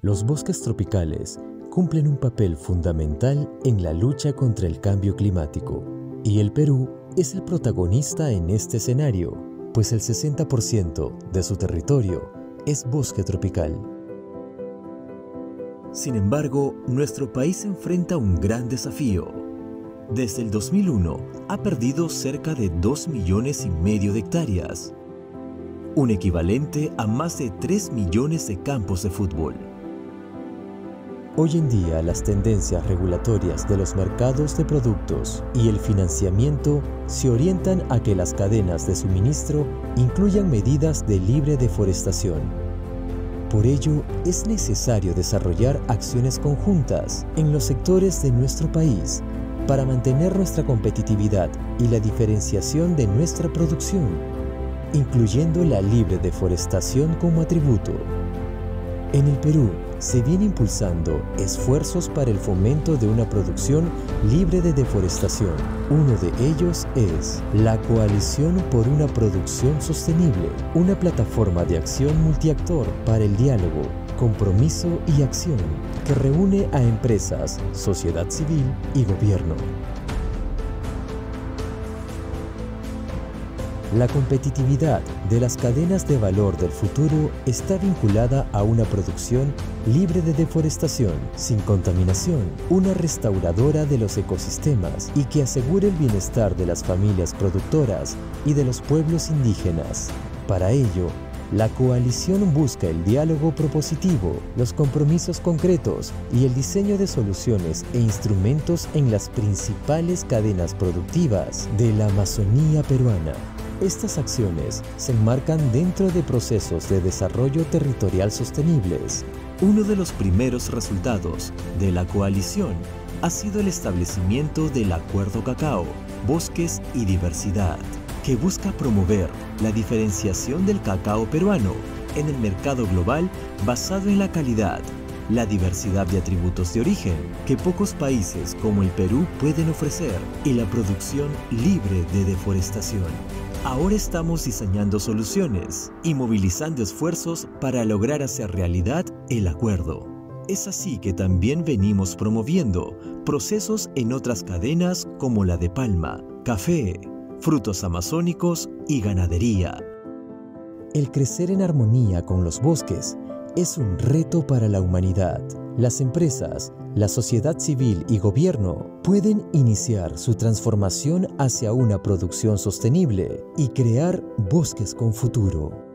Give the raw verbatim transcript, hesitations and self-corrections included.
Los bosques tropicales cumplen un papel fundamental en la lucha contra el cambio climático, y el Perú es el protagonista en este escenario, pues el sesenta por ciento de su territorio es bosque tropical. Sin embargo, nuestro país enfrenta un gran desafío. Desde el dos mil uno ha perdido cerca de dos millones y medio de hectáreas, un equivalente a más de tres millones de campos de fútbol. Hoy en día, las tendencias regulatorias de los mercados de productos y el financiamiento se orientan a que las cadenas de suministro incluyan medidas de libre deforestación. Por ello, es necesario desarrollar acciones conjuntas en los sectores de nuestro país para mantener nuestra competitividad y la diferenciación de nuestra producción, incluyendo la libre deforestación como atributo. En el Perú, se viene impulsando esfuerzos para el fomento de una producción libre de deforestación. Uno de ellos es la Coalición por una Producción Sostenible, una plataforma de acción multiactor para el diálogo, compromiso y acción que reúne a empresas, sociedad civil y gobierno. La competitividad de las cadenas de valor del futuro está vinculada a una producción libre de deforestación, sin contaminación, una restauradora de los ecosistemas y que asegure el bienestar de las familias productoras y de los pueblos indígenas. Para ello, la coalición busca el diálogo propositivo, los compromisos concretos y el diseño de soluciones e instrumentos en las principales cadenas productivas de la Amazonía peruana. Estas acciones se enmarcan dentro de procesos de desarrollo territorial sostenibles. Uno de los primeros resultados de la coalición ha sido el establecimiento del Acuerdo Cacao, Bosques y Diversidad, que busca promover la diferenciación del cacao peruano en el mercado global basado en la calidad, la diversidad de atributos de origen que pocos países como el Perú pueden ofrecer y la producción libre de deforestación. Ahora estamos diseñando soluciones y movilizando esfuerzos para lograr hacer realidad el acuerdo. Es así que también venimos promoviendo procesos en otras cadenas como la de palma, café, frutos amazónicos y ganadería. El crecer en armonía con los bosques es un reto para la humanidad. Las empresas, la sociedad civil y gobierno pueden iniciar su transformación hacia una producción sostenible y crear bosques con futuro.